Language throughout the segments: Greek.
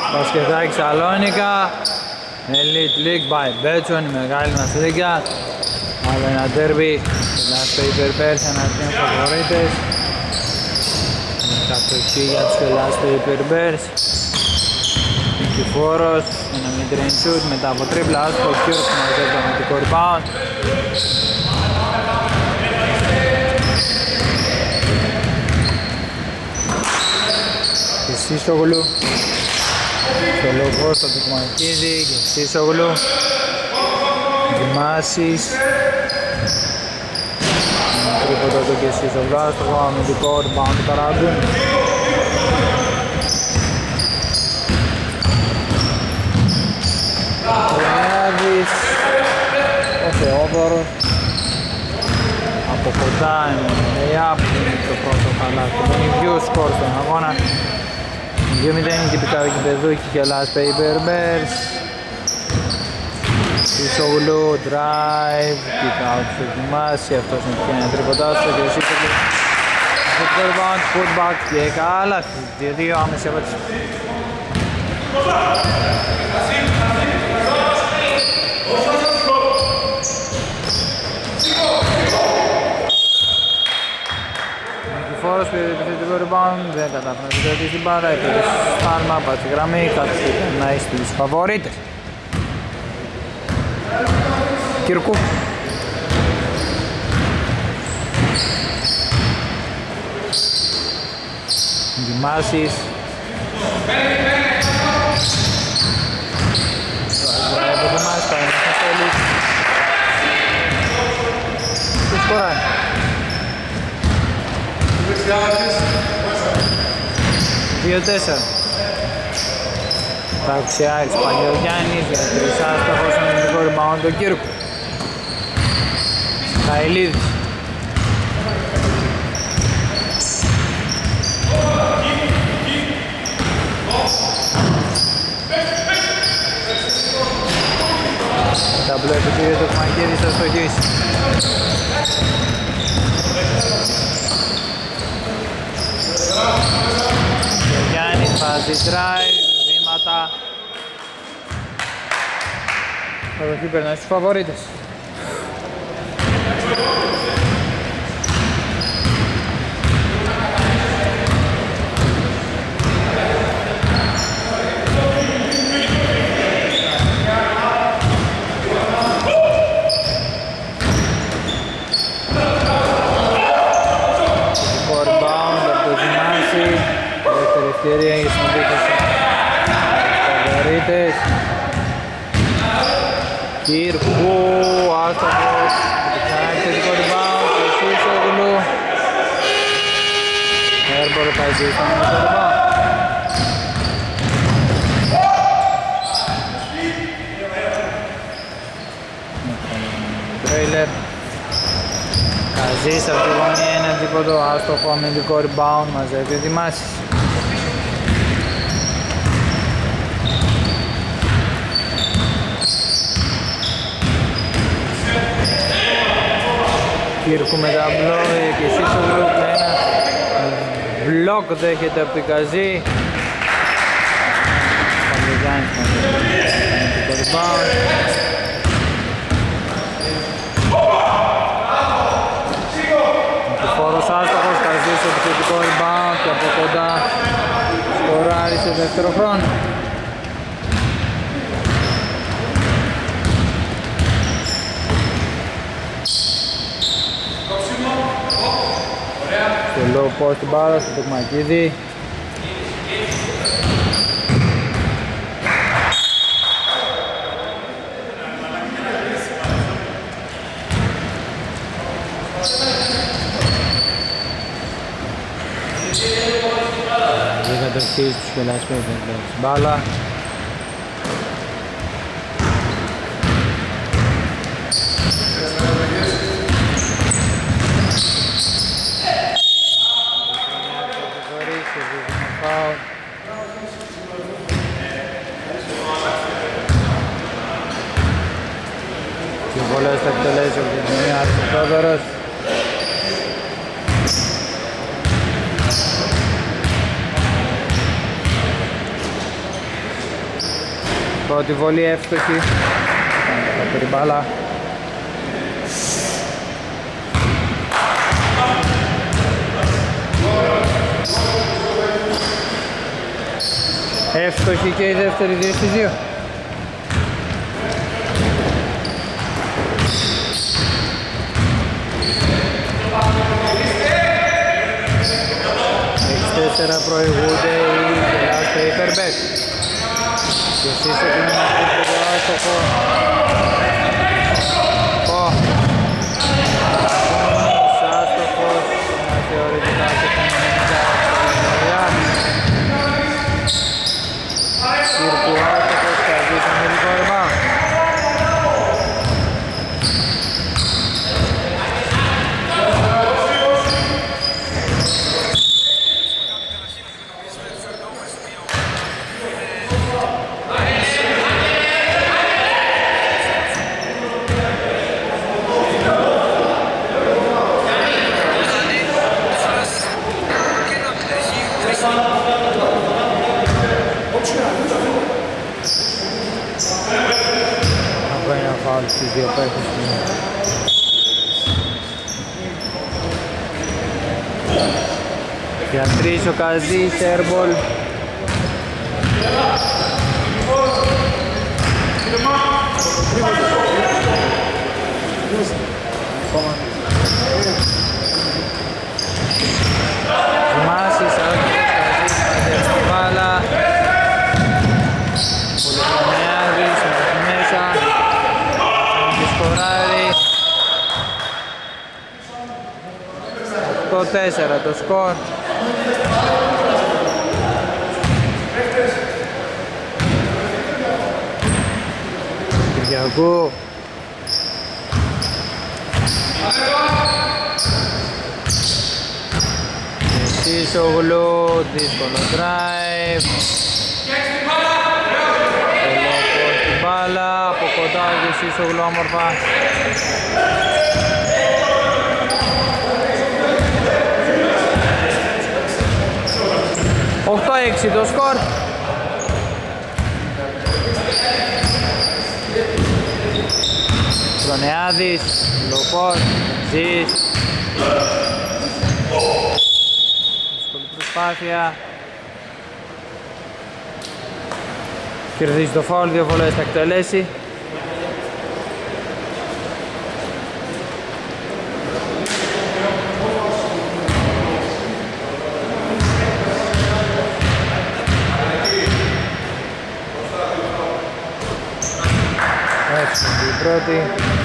Μπασκετάκι Σαλόνικα, Elite League by Betson, η μεγάλη μας λίγα. Άλλο ένα derby, Last Paper Bears εναντίον φαβορίτες. Κατοχή για τους Last Paper Bears. Νικηφόρος, ένα mid-range shoot μετά από τρίπλα, άστοχο Κιούρκ μαζεύει το αμυντικό rebound. Και Σίσογλου στο low post από το Κουμακίδη και Σίσογλου Δημάσης τρίποντο του και Σίσογλου, άστοχο αμυντικό rebound του Καραγκούνη. Λεάδης ο Θεόδωρος από κοντά layup είναι το πρώτο καλάθι των ίδιου σκορ στον αγώνα. 2-0 τυπικά γηπεδούχοι και Last Paper Bears. Σίσογλου, drive, kick out στο Δημάση, αυτός είναι πια ένα τρίποντάσιο και Σίσογλου football rebound, putback και καλάθι, 2-2 άμεση απάντηση. Νικηφόρος πήρε επιθετικό rebound, δεν κατάφερε να κρατήσει την μπάλα, έπαιρε στάλμα, πάτσε γραμμή, κάτσε να είσαι στους φαβορίτες. Κυρκού. Δημάσης. Το από Δημάσης, πάει να θέλει. Τι σκοράει. 2-4. Θα αξιάρει Πανιωγιάννης για τρισάστοχο στον ελληνικό rebound του Κύρκου. Χαηλίδης. Ταμπλό επιτήριο του Κουμακίδης θα στοχίσει. Γιάννης βάζει drive, βήματα. Κατοχή περνάει στους φαβορίτες. Ευκαιρία για την επίθεση φαβορίτες. Κύρκου, άστοχος, ξανά επιθετικό rebound, και Σίσογλου. Έρμπορ πάει πίσω στον rebound. Τρέιλερ. Καζής από τη γωνία, ένα τίποτο, άστοχο αμυντικό rebound, μαζεύει ο Δημάσης. Κύρκου με τα μπλοκ και Σίσογλου με ένα μπλοκ δέχεται από την Καζή. Παγκογιάννης με το rebound. Νικηφόρος άστοχος, Καζής επιθετικό rebound και από κοντά σκοράρει σε δεύτερο χρόνο. Στο low post την μπάλα στο Τοκμακίδη. Δεν κατευθύνει τους κελασμένους την μπάλα. Πολλές θα εκτελέσει από την μία Αρχιτόδωρος. Πρώτη βολή εύστοχη. Δεύτερη μπάλα. Εύστοχη και η δεύτερη 2 στις 2. Τέσσερα προηγούνται οι τεράστια υπερμπέκ. Και εσείς έχουμε ένα τρίποντο άστοχο. Άστοχος, ένα θεωρητικά και φαινομενικά Κύρκου άστοχος, θα δει τον ειδικό rebound. Στις δύο παίκτες. Για 3 ο Καζής, airball. Ζουμάσης, Καζής, μαζεύει την μπάλα. Πολυχρονιάδης, μέσα. Σκοράρει 8-4 το σκορ. Κυριακού Σίσογλου, δύσκολο drive. Μπάλα από κοντά και Σίσογλου όμορφα. 8-6 το σκορ. Χρονεάδης, Λοπός, Ζης. Δύσκολη προσπάθεια. Κερδίζει το φάουλ, 2 βολές θα εκτελέσει. Εύστοχη η πρώτη.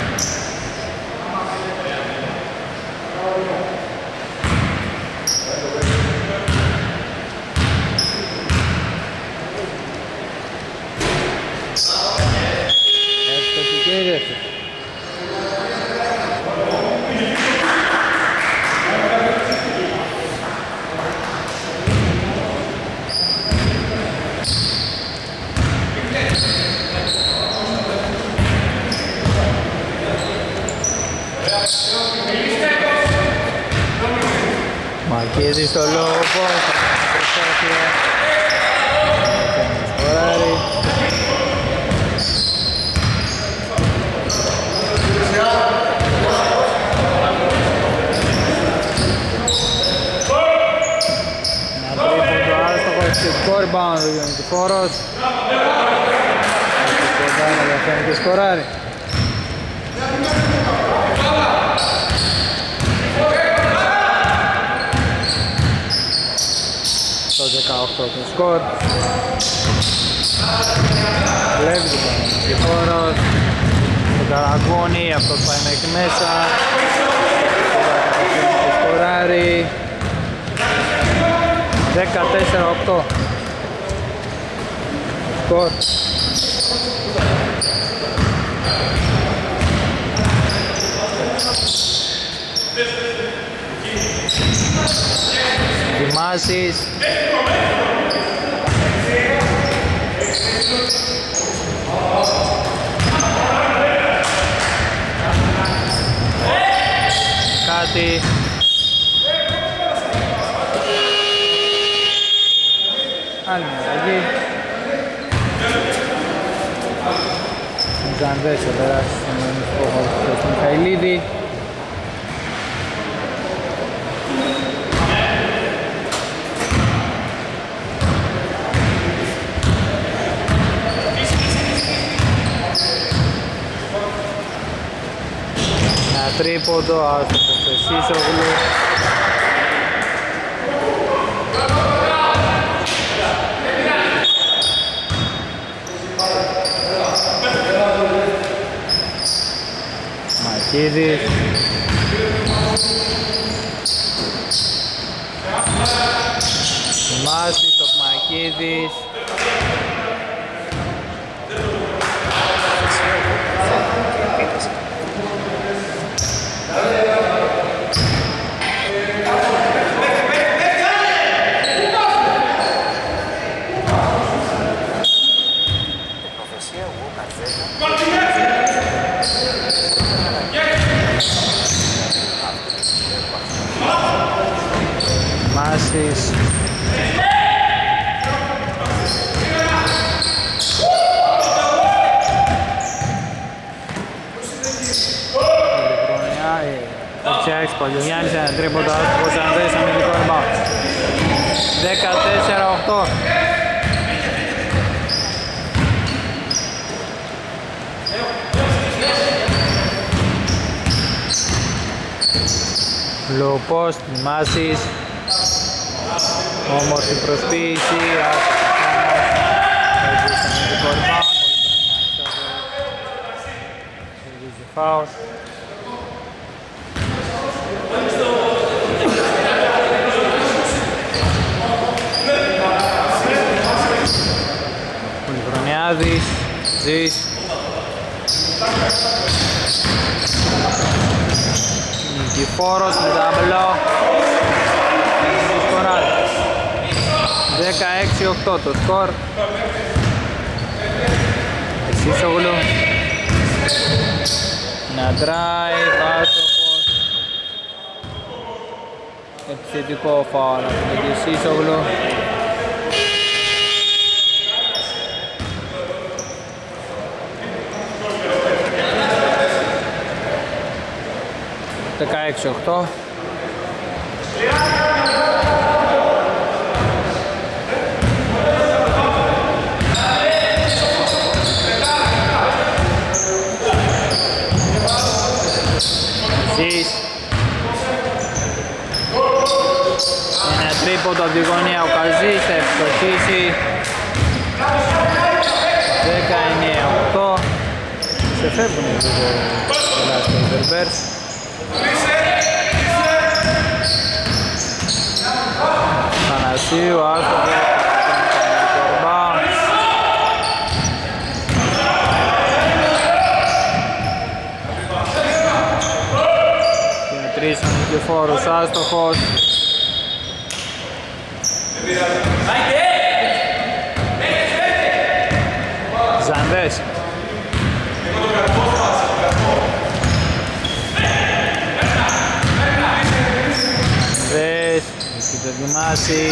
Μαρκίδης στο λόγο, προσπάθεια. Σκοράρει. Ένα τρίποντο άστοχο, εξαιρετικό rebound ο Γιονικηφόρος. Κοντά να διαφέρει και σκοράρει. Το 18 το σκορ. Βλέπει το Γιονικηφόρος. Το Καραγκούνι, αυτός πάει μέχρι μέσα. Σκοράρει. 14-8 σκορ. Δημάσης. Κάτι. Άλλη μια αλλαγή. Ζανδές θα περάσει στον ελληνικό χώρο του Μιχαηλίδη. Ένα τρίποντο, άστοχο Πεσίσογλου. Μακίδης. Μάσης, ο Μακίδης. Μάσης. Φτιάξει Παλιογιάννης, ένα τρίποντο άστοχος Ανδρέας, αμυντικό rebound. 14-8. Low post, Μάσης. Όμορφη προσποίηση, φάουλ. Πολυχρονιάδης, Ζης. Νικηφόρος με ταμπλό. 16-8 το σκορ. Πεσίσογλου. Να drive, άστοχος. Επιθετικό φάουλ από τον Πεσίσογλου. (16-8). Ένα τρίποντο από τη γωνία ο Καζής, θα ευστοχίσει. 19-8. Σε φεύγουν λίγο ελάχιστα οι Βερβέρς. Θανασίου, άστοχο. Ο Νικηφόρος άστοχος. Ζανδές. Ζανδές, έχει το Δημάση.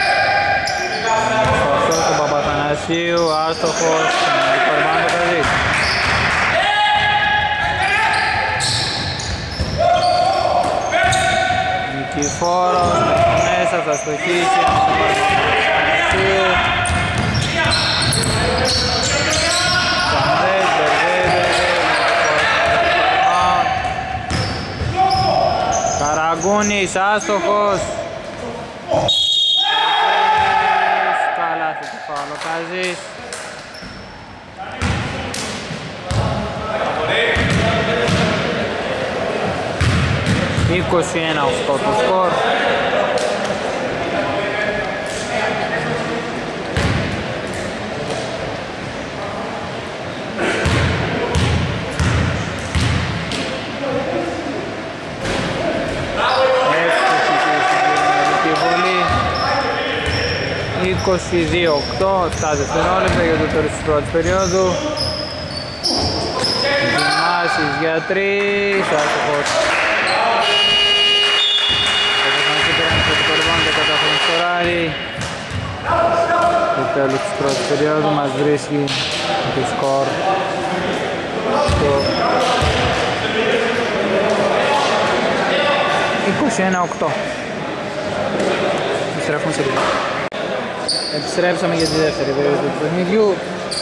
Αυτός του Παπαθανασίου, άστοχος. Κορμάνο Καζής. Νικηφόρος, μέσα θα στοχίσει. Ζανδές, Καραγκούνης, άστοχος. Καλάθι του φάουλ ο Καζής. 21-8 το σκορ. Εύστοχη βολή. 22-8, 7 δευτερόλεπτα για το τέλος της πρώτης περίοδου. Δημάσης για 3, άστοχος. Το τέλος της πρώτης περίοδου μας βρίσκει το σκορ στο 21-8. Επιστρέφουμε σε λίγο. Επιστρέψαμε για τη δεύτερη περίοδο του παιχνιδιού.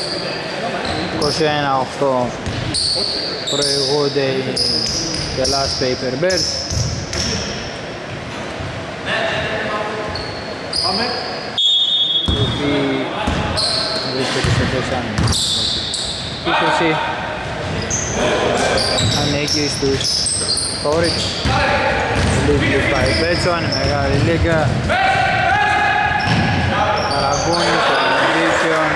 21-8 προηγούνται οι Hellas Paper Bears. Οι οποίοι βρίσκονται σε θέση επίθεση. Ανήκει στους φαβορίτες. Λίγκους πάει Πέτσον, μεγάλη λίγκα. Καραγκούνης, Division.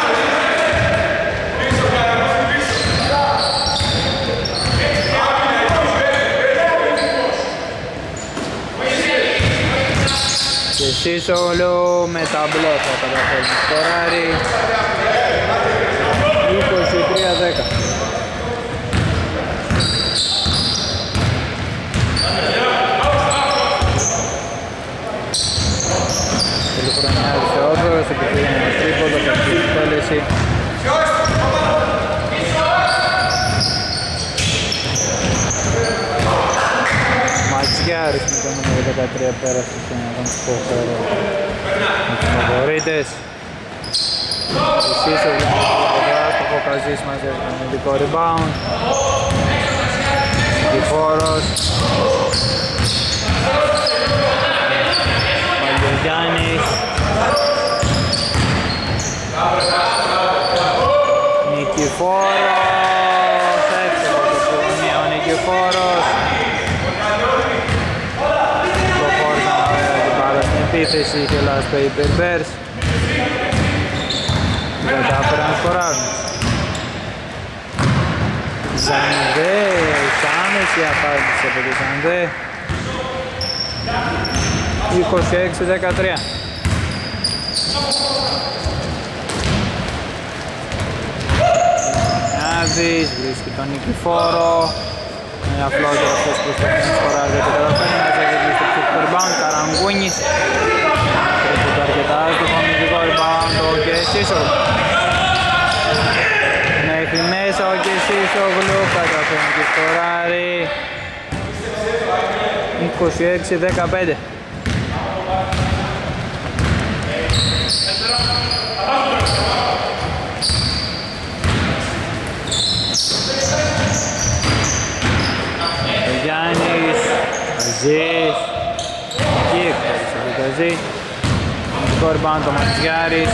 Και Σίσογλου με ταμπλό θα καταφέρει να σκοράρει. 23-10. Τελειχρονιάζει Θεόδωρος, επιθυμεί ένα τρίποντο, κακή εκτέλεση. Ματσιάρης με το νούμερο 13 πέρασε στον αγωνιστικό χώρο με τους φαβορίτες. Εσείς ο Καζής μαζεύει τον ειδικό rebound. Νικηφόρος. Παλιογιάννης. Νικηφόρος. Εύκολο το σημείο ο Νικηφόρος. Προχώρησαν ωραία την μπάλα στην επίθεση οι Hellas Paper Bears. Κατάφεραν να σκοράρουν. Ζανδέ, άμεση απάντηση από τη Ζανδέ. 26-13. Νιάδης βρίσκει τον Νικηφόρο. Είναι απλότερο αυτός που προσπαθεί να σκοράρει και καταφέρνει να ζεύγει στο ψηφικό rebound. Καραγκούνης. Τρίποντο αρκετά άστοχο, αμυντικό rebound και Σίσογλου. Μέχρι μέσα ο και Σίσογλου καταφέρνει και σκοράρει. 26-15. Ο Γιάννης, Καζής, εκεί εκτέλεσε τον Καζή. Το rebound το Ματζιάρης.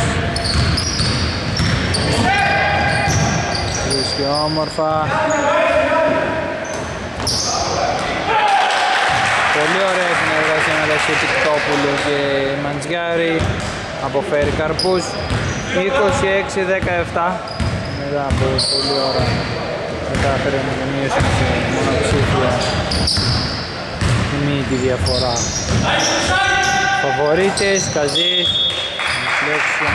Βρίσκει όμορφα. Πολύ ωραία συνεργασία μεταξύ Τικτόπουλου και Μαντζιάρη. Αποφέρει καρπούς. 26-17. Μετά από πολύ ώρα κατάφερε να μείωσε σε μονοψήφια τιμή τη διαφορά. Φαβορίτες, Καζής, Μισλέξια.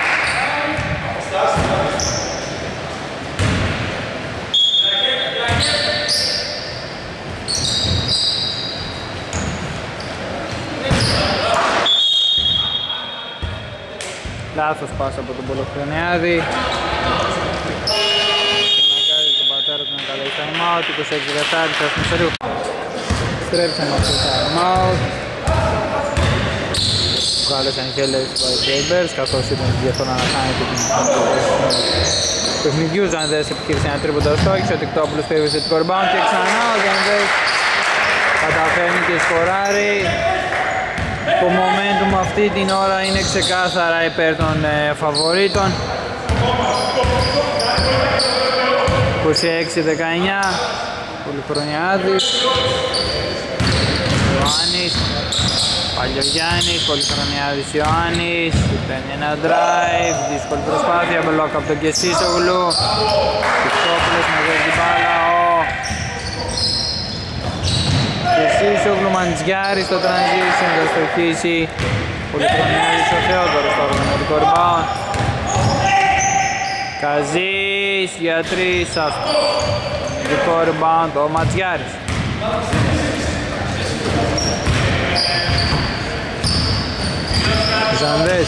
Λάθος πάσα από τον Πολοχρονιάδη. Να κάνει τον πατέρα του να καλέσει time out. 26-17, θα έχουμε σε λίγο. Στρέψαν από το time out. Βγάλεσαν οι Hellas Paper Bears, καθώς ήταν η διαφορά να κάνει την παιχνιδιού. Ζανδές επιχείρησε ένα τρίποντο στόχης, ο Τικτόπουλος πέβησε το rebound και ξανά ο Ζανδές καταφέρνει και σκοράρει. Το momentum αυτή την ώρα είναι ξεκάθαρα υπέρ των φαβορίτων. 26-19, Πολυχρονιάδης, Ιωάννης, Παλιογιάννης, Πολυχρονιάδης Ιωάννης, παίρνει ένα drive, δύσκολη προσπάθεια, μπλοκ από τον Κεσίσογλου, Χριστόπουλος μαζεύει την μπάλα, Κεσίσογλου, Μαντζιάρης στο transition, θα στοχίσει, Πολυχρονιάδης ο Θεόδωρος, τώρα με το rebound, Καζής για 3, άστο, δικό rebound, ο Ματζιάρης. Ζανδές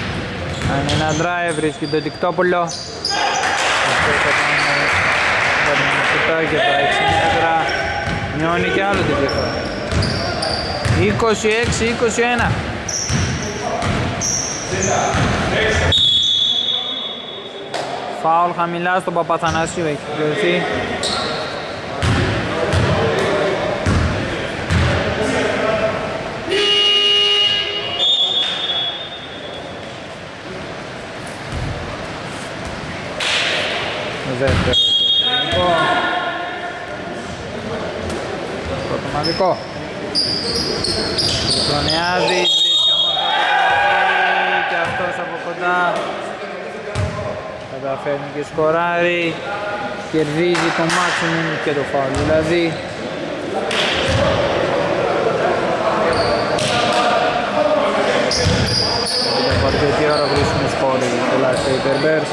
κάνει ένα drive, βρίσκει τον Τικτόπουλο. Αυτό θα κάνει σουτάκι από 6 μέτρα, μειώνει και άλλο την διαφορά. 26-21. Φάουλ χαμηλά στον Παπαθανασίου, έχει πληρωθεί. Δεύτερο τεχνικό. Πρωτομαδικό. Χρονιάδης βρίσκει όμως από το και αυτός από κοντά. Καταφέρνει και σκοράρει. Κερδίζει το maximum και το φάουλ δηλαδή. Από αρκετή ώρα βρίσκουν σκόροι το Las Paper Bears.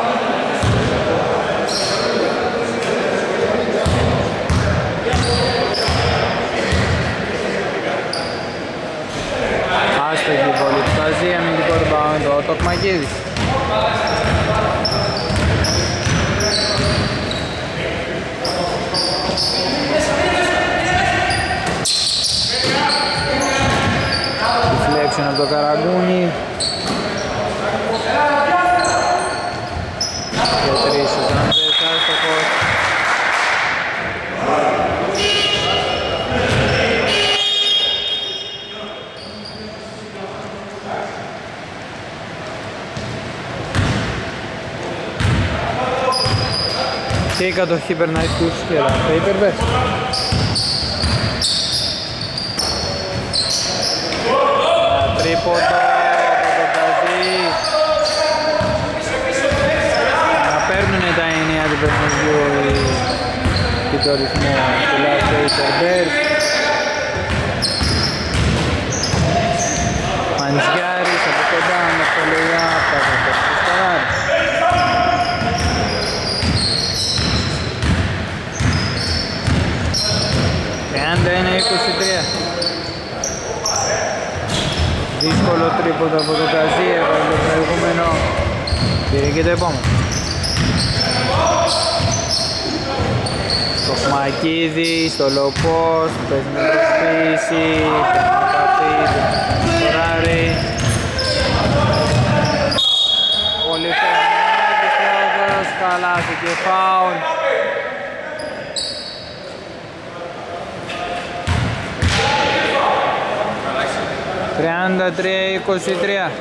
Άστοχη βολή του Καζή, αμυντικό rebound ο Τοκμακίδης. Deflection από το Καραγκούνι. Και 3 ο Ζαντζές, άστοχος. Και η κατοχή περνάει στους και τα υπερβές. Τρίποντο από το Καζί. Να παίρνουν τα ενία του παιχνιδιού και το ρυθμό του Las Paper Bears. Μαντζιάρης από κοντά με το λεγιά από το σκοράρι. Είναι 23. Δύσκολο τρίποντο από το Καζί, έβαλε το προηγούμενο. Πήρε και το επόμενο. Το Χμακίδη, στο low post, παίζει με προσποίηση, παίζει σκοράρει. Πολύ φαινόμενος, Θεόδωρος, καλάθι και φάουλ. 33-23.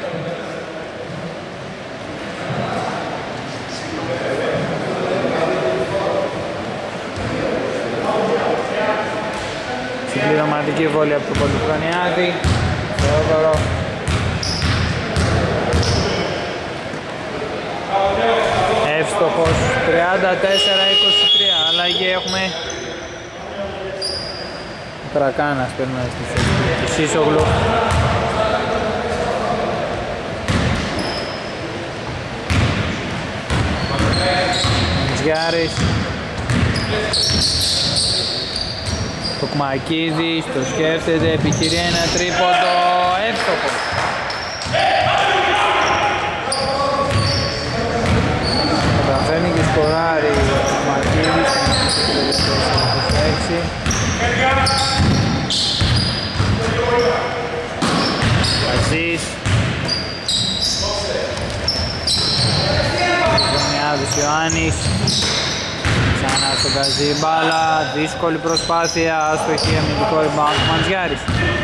Συμπληρωματική βόλη από το Πολυχρονιάδη. Θεόδωρο. Εύστοχος. 34-23. Αλλαγή έχουμε. Ο Τρακάνας περνάει στη θέση του Σίσογλου. Μαντζιάρης. Το Κμακίδης το σκέφτεται, επιχειρεί ένα τρίποντο, εύστοχο. Καταφέρνει και σκοράρει ο Κμακίδης στο 26. Καζής. Γωνιάδης Ιωάννης. Ξανά στον Καζή μπάλα, δύσκολη προσπάθεια, άστοχη, αμυντικό rebound, Μαντζιάρης.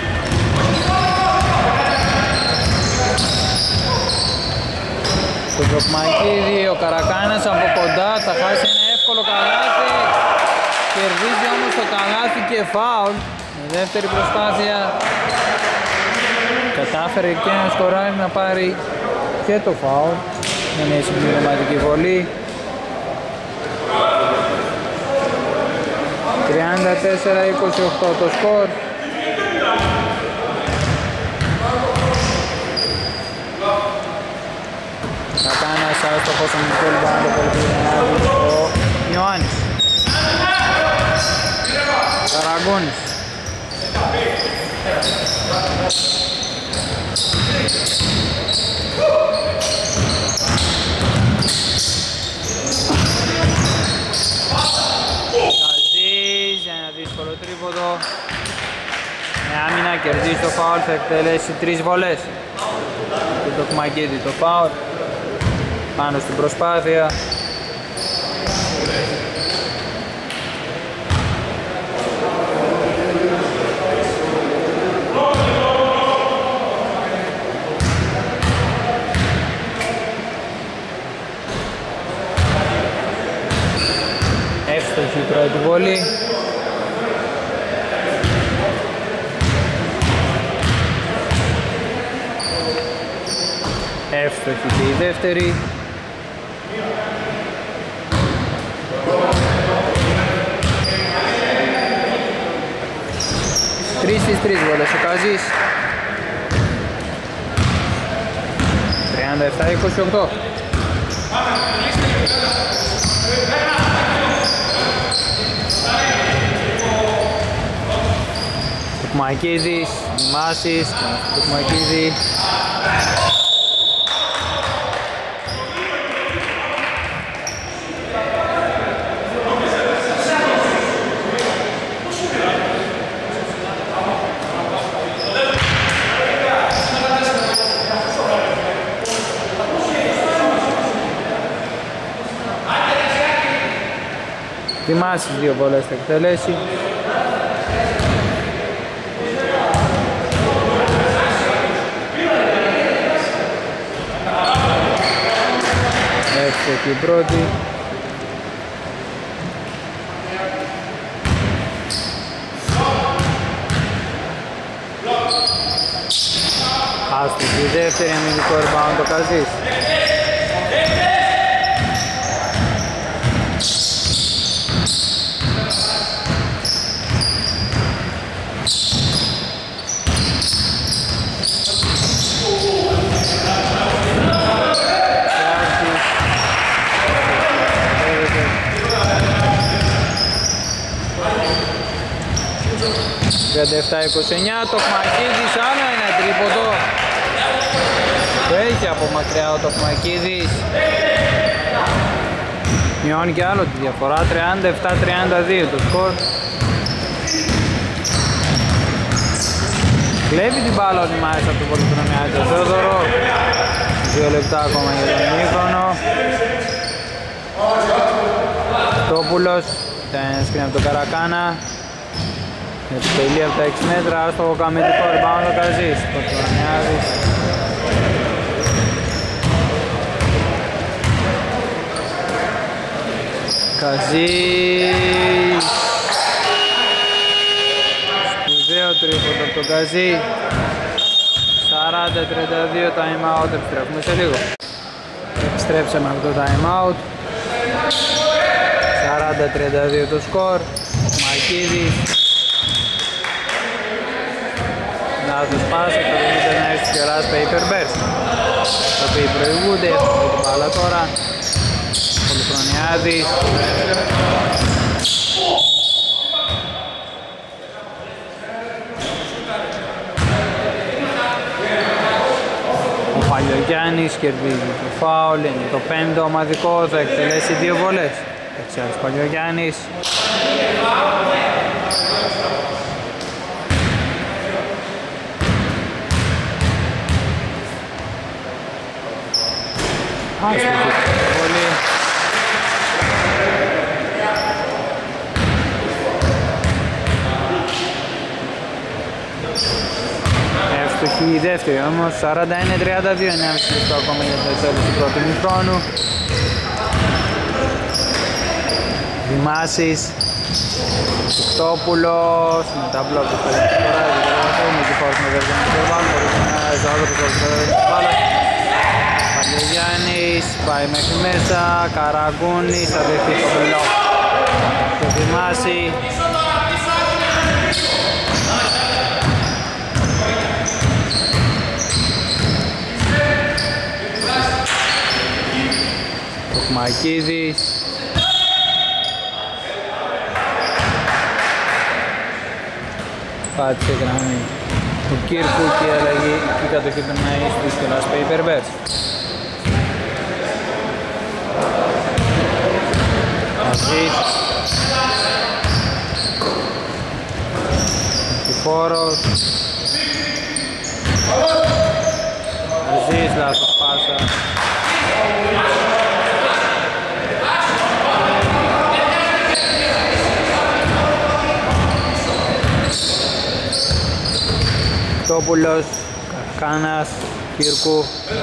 Στο Τζοκμακίδη, ο Καρακάνας από κοντά θα χάσει ένα εύκολο καλάθι. Κερδίζει όμως το καλάθι και φάουλ. Με δεύτερη προσπάθεια κατάφερε και ένα σκοράρι να πάρει και το φάουλ. Με μια συμπληρωματική βολή. 34-28 το σκορ. Κακάνας άστοχος στον Μικόλη Μπάντο, ο Ιωάννης. Καραγκούνης. το φάουλ, θα εκτελέσει 3 βολές. Και το Τοκμακίδη το φάουλ πάνω στην προσπάθεια. Εύστοχη η πρώτη βολή. Εύστοχη και η δεύτερη. Τρεις στις 3 βολές ο Καζής. 37-28. Τοκμακίδης, Μάσης, Τοκμακίδη. Δημάσης 2 βολές θα εκτελέσει. Εύστοχη η πρώτη. Άστοχη η δεύτερη, αμυντικό rebound το Καζής. Τοκμακίδης, άλλο ένα τρίποντο. Το έχει από μακριά ο Τοκμακίδης. Μειώνει και άλλο τη διαφορά, 37-32 το σκορ. Κλέβει την μπάλα ο Δημάρης από το πολυχρονιάτη το Θεόδωρο. 2 λεπτά ακόμα για τον ημίχρονο. Τόπουλος, ήταν ένα σκριν από τον Καρακάνα. Επιτελεί από τα 6 μέτρα, στο καμετικό rebound ο Καζής. Πολυχρονιάδης. Καζής. Σπουδαίο τρίποντο από τον Καζή. 40-32 time out, επιστρέφουμε σε λίγο. Επιστρέψαμε από το time out. 40-32 το σκορ. Μαρκίδης. Λάθος πάσα, κατεβείται να έρθει και ράς Paper Bears. Το οποίοι προηγούνται, έχουμε την μπάλα τώρα. Πολυχρονιάδης. Ο Παλιογιάννης κερδίζει το φάουλ, είναι το 5ο ομαδικό, θα εκτελέσει 2 βολές. Δεξιάς Παλιογιάννης. Άστοχη βολή. Εύστοχη η δεύτερη όμως, 41-32, 9,5 λεπτό ακόμα για το τέλος του πρώτου ημιχρόνου. Δημάσης, Τοκτόπουλος, με τα μπλοκ του Πελεκtora, με τη φόρση με βέρδια με το Κερβάν, μπορεί να εισόδρος από το πέρα της μπάλας. Παλιογιάννης, πάει μέχρι μέσα, Καραγκούνης, θα δεχτεί το μπλοκ. Το Δημάση. Τοκμακίδης. Πάτησε γραμμή του Κύρκου και η αλλαγή και η κατοχή του Ναΐς της Κελάς Paper Bears. Μαζής. Αντιφόρος. Αρζής, λάθος πάσα. Τόπουλος, Καρκάνας, Κύρκου.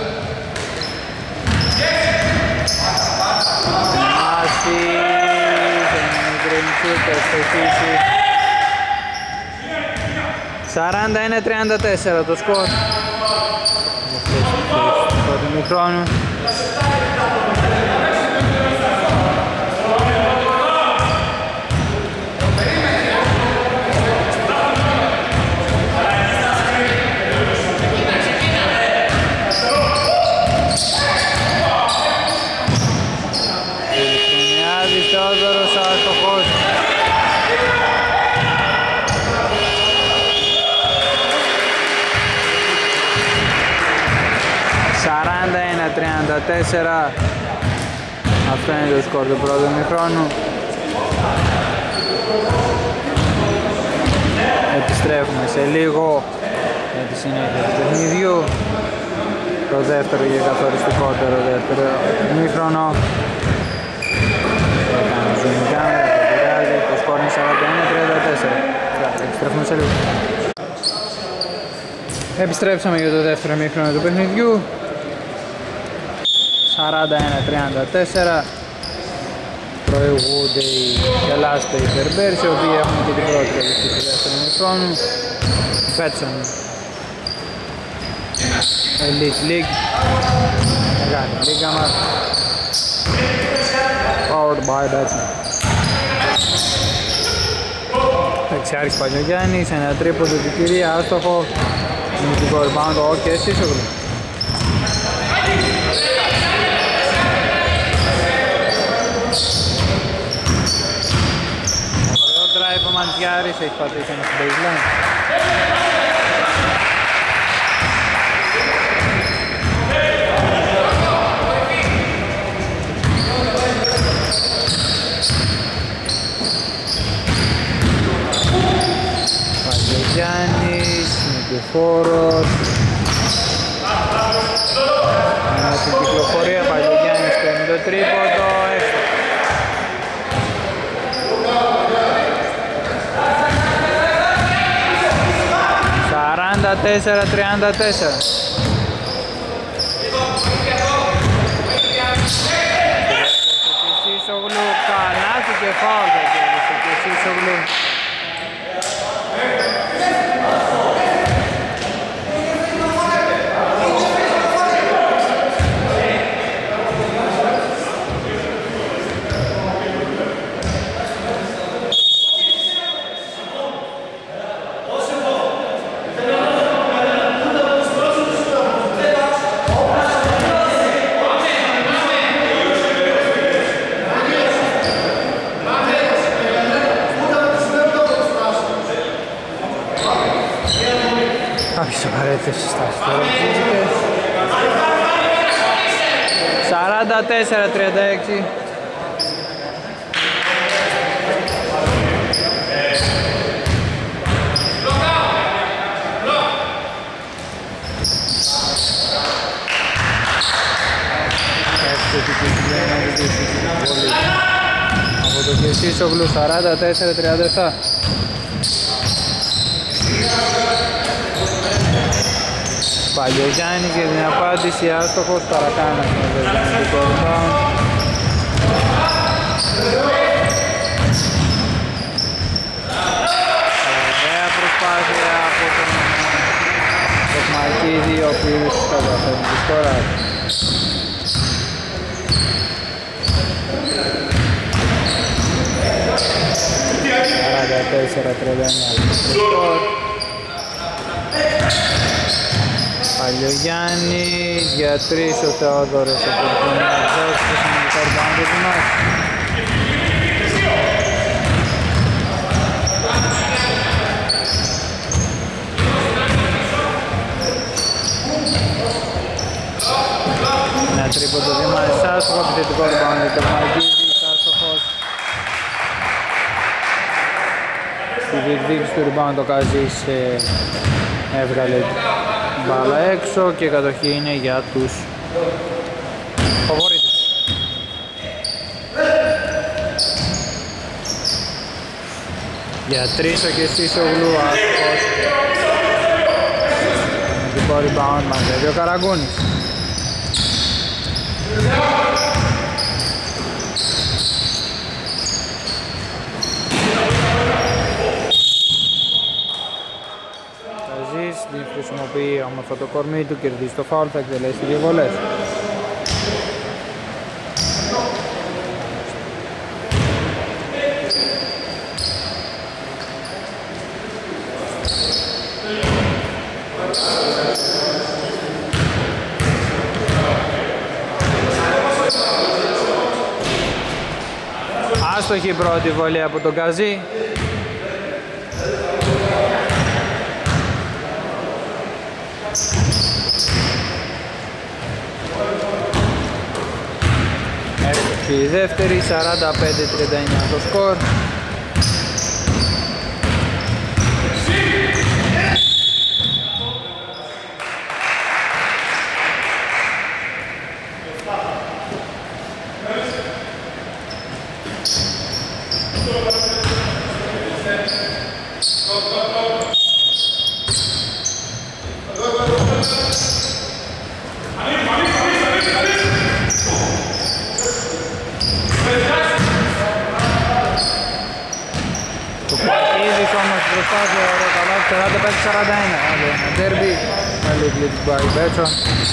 Μάση, δεν γκριντσού, θα στοχίσει. 41-34 το σκορ. Πρώτη μικρόνου. Θεόδωρος άστοχος. «41-34». Αυτό είναι το σκορ του πρώτου ημιχρόνου. Επιστρέφουμε σε λίγο για τη συνέχεια του παιχνιδιού. Το δεύτερο και καθοριστικότερο δεύτερο ημιχρόνο. Το σκορ είναι 41-34. Επιστρέφουμε σε λίγο. Επιστρέψαμε για το δεύτερο ημίχρονο του παιχνιδιού. 41-34. Προηγούνται οι Γελάστοι Μπερμπέρς, οι οποίοι έχουν και την πρώτη τελική του δεύτερου ημίχρονου. Μπέτσον Elite League. Μεγάλη λίγα μας. Powered by Batman. Δεξιάρης Παλιογιάννης, ένα τρίποντο του κυρία, άστοχο. Μυθικό rebound, όχι, εσύ Σόγλου. Ωραίο drive ο Μαντιάρης, έχει πατήσει ένα στην baseline. Γιάννης, Νικηφόρος. Με την κυκλοφορία Παλιογιάννης παίρνει το τρίποντο, έξω. «44-34». Σόγλου, καλάθι και φάουλ θα κέρδισε και Σόγλου. Κάποιες απαραίτητες συστάσεις τώρα. 44-36. Από το Κεσίσογλου 44-37. Παλιογιάννης για την απάντηση, άστοχος, Καρακάνας με το δυναμικό rebound. Ωραία προσπάθεια από τον Κοσμακίδη, ο οποίος καταφέρνει τη σκορά. Παλιογιάννης για 3 ο Θεόδωρος από την Αρζός που σημαντικά rebound του μας. Ένα τρίποντο βήμα άστοχο, επιθετικό rebound για τον Μαγκίδης, άστοχος. Στη διεκδίκηση του rebound ο Καζής έβγαλε Μπάλα έξω και η κατοχή είναι για τους φαβορίτες. Για τρεις ο Κεσίσογλου, άστοχος. Δικό rebound μαζεύει ο Καραγκούνης. Καζής χρησιμοποιεί όμορφα το κορμί του, κερδίζει το φάουλ, θα εκτελέσει δύο βολές. Άστοχη η πρώτη βολή από τον Καζή. Έρχεται η δεύτερη, 45-39 το σκορ. Προσπάθεια, ωραία καλά, 45-41, ένα ντέρμπι, καλή κλήτη του Μπάρι Μπέτσο.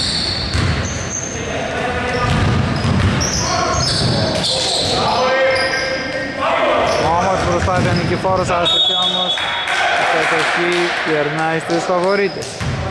Όμως προσπάθεια Νικηφόρος, άστοχη όμως, η κατοχή περνάει στους φαβορίτες.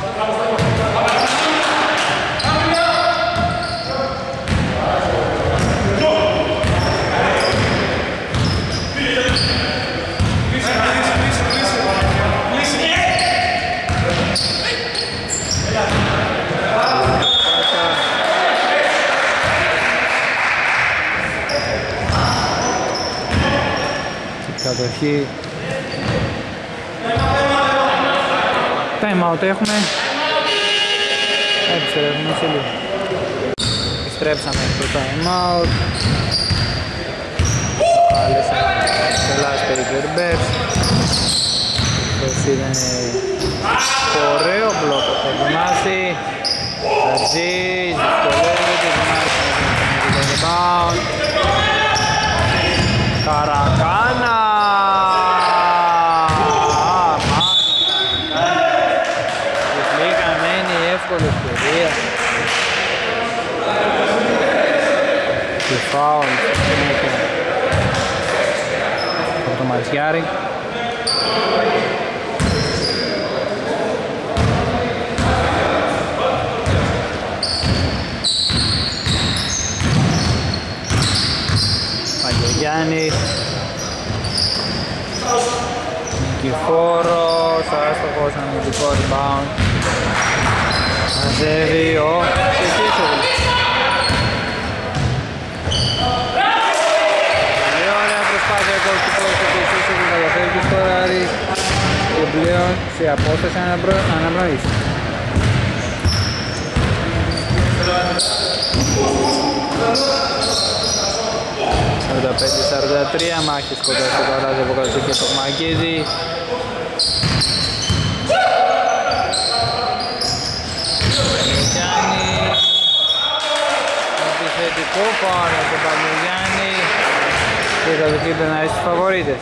Κατοχή. Time out έχουμε. Επιστρέφουμε σε λίγο. Επιστρέψαμε το time out. Πάλεσαν το last paper best. Αυτό ήταν ωραίο μπλοκ. Θα ετοιμάσει. Καζής, δυσκολεύεται, ετοιμάσει το rebound. Καρακάνα! Τυφλή καμένη, εύκολη ευκαιρία. Και φάουλ από το Ματζιάρη. Παγιογιάννης, Νικηφόρος, άστοχος, αμυντικό rebound. Μαζεύει ο Κεσίσογλου. Πολύ ωραία προσπάθεια κορυφικός του Κεσίσογλου, καταφέρει και σκοράρει και πλέον σε απόσταση αναπνοής. 45-43 μάχης κοντά στο καράζι από κάτω και το Μαγκίδη. Παλιογιάννη, επιθετικό φάουλ από τον Παλιογιάννη και η κατοχή περνάει στους φαβορίτες.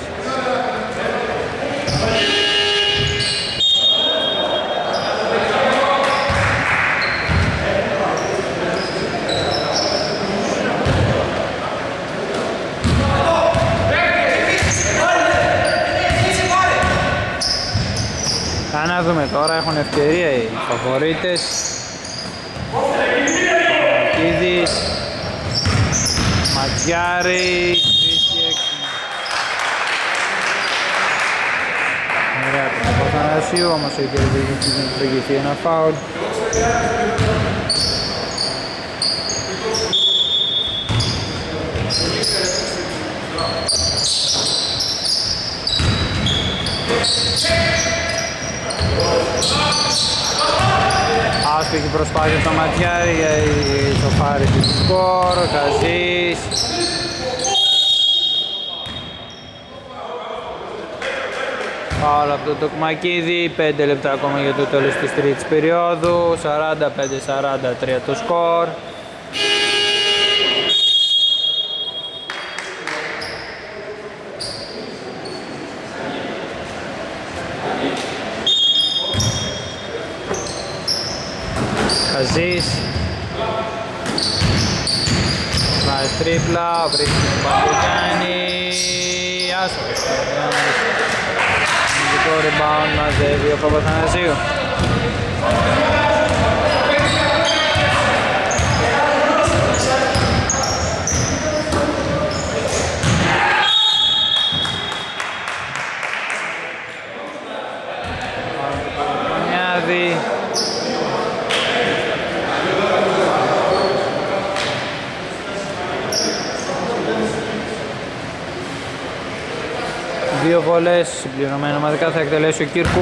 Να δούμε τώρα, έχουν ευκαιρία οι φαβορίτες. Κίδης, Ματζιάρης, βρίσκει έξι. Ωραία από τον Παθανασίου, όμως έχει προηγηθεί ένα φάουλ. την προσπάθεια στο Ματιάρη για το πάρει του σκορ, ο Καζής. Φάουλ από το Τοκμακίδη, 5 λεπτά ακόμα για το τέλος της τρίτης περίοδου, 45-43 το σκορ. Καζής βάζει τρίπλα, βρίσκει τον Παπαγιάννη, άσχος το rebound, μαζεύει ο Παπαθανασίου. Παπαγιάννη. Δύο βόλες, συμπληρωμένα ομαδικά θα εκτελέσει ο Κύρκου.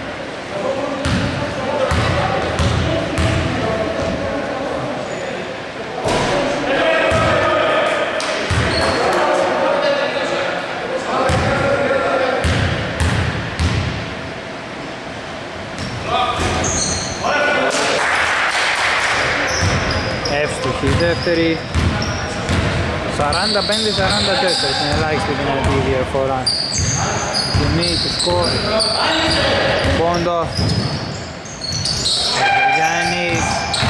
Εύστοχη η δεύτερη. 45-44 είναι ελάχιστη δυνατή η διαφορά. Τιμή του σκορ. Πόντο. Γιάννης.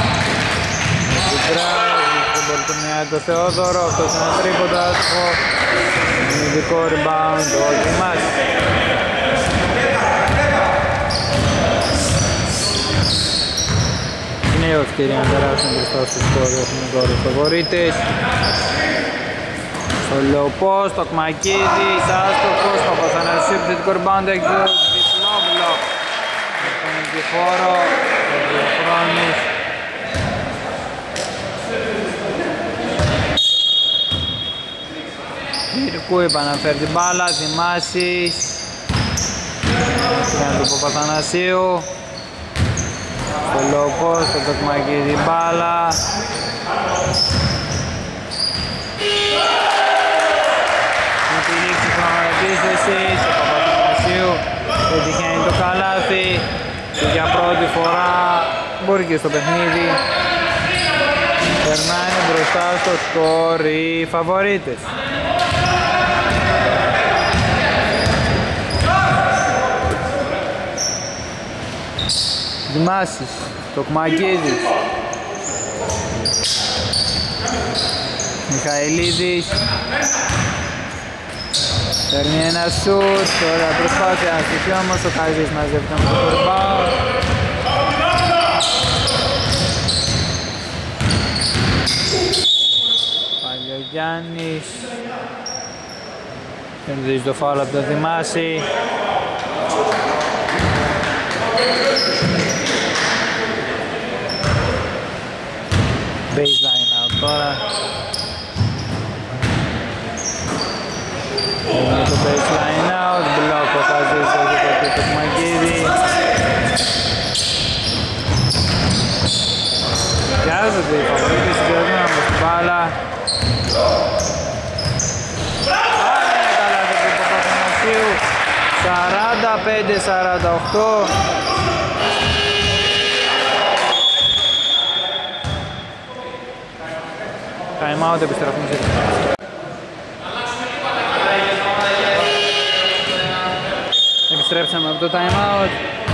Δεν μπορεί το μυαλό το Θεόδωρο. Αυτός είναι ένα τρίποντο άσχο. Ειδικό rebound ο Δημάς. Νέο ευκαιρία να περάσουν μπροστά στο σκορ για τον Γκόρη Φαβορίτης. Στο low post, το Κμακίδης, άστοχος, Παπαθανασίου, επιθετικό rebound, έχει το διπλό μπλοκ. Τον Νικηφόρο, ο Διοχρόνης. Κύρκου επαναφέρει την μπάλα, Δημάσης. Στην του Παπαθανασίου. Στο low post, το Κμακίδη μπάλα. Επίθεση στο Παπαθανασίου, πετυχαίνει το καλάθι και για πρώτη φορά μπορεί και στο παιχνίδι περνάνε μπροστά στο σκορ οι Φαβορίτες. Δημάσης, Τοκμακίδης, Μιχαηλίδης. Παίρνει ένα σουτ, ωραία προσπάθεια, στοιχείο όμως ο Καζής μαζεύει τον rebound. Πάλι ο Γιάννης. Κερδίζει το φάουλ από τον Δημάση. Baseline out τώρα. Είναι το baseline out, μπλοκ ο Καζής έχει το Κμακίδη. Βιάζονται οι Φαβορίτες, συγκρατούν από την μπάλα. Πάνε καλά το Παπαθανασίου, 45-48. Time out, επιστρέφουμε σε επιστρέψαμε από το time out.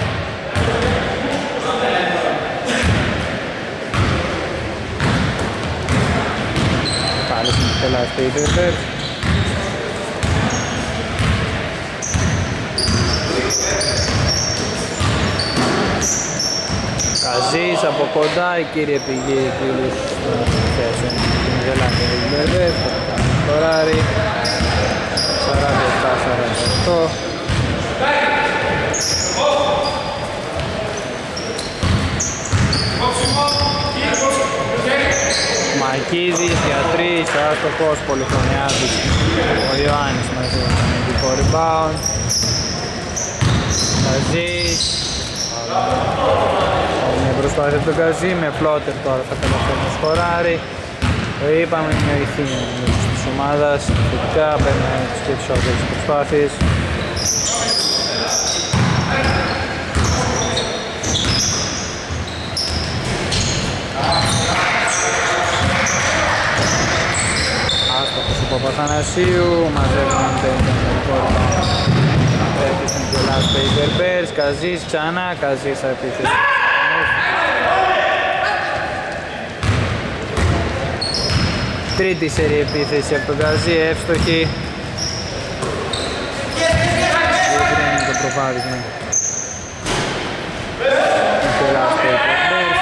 Πάλι στην τελευταία η Τέρτερ. Καζής από κοντά, η κύριε πηγή φίλους των θέσεων την Γελάνη του Μπερδέρ. Κοράρι 47-48. Μακίδης για 3, άστοχος, Πολυχρονιάδης, ο Ιωάννης μαζί με τον ειδικό rebound. Καζής, είναι προσπάθεια του Γκαζί με φλότερ τώρα θα καταφέρει να σκοράρει. Το είπαμε, είναι ο ηθήνιος της ομάδας, θετικά παίρνει τις περισσότερες προσπάθειες. Άστοχος ο Παπαθανασίου, μαζεύουν το κόρμα. Έφτιαξαν και last paper bears, Καζής ξανά, Καζής θα επίθεση. Τρίτη σερή επίθεση από τον Καζή, εύστοχη. Δεν είναι το προβάδισμα. Και last paper bears.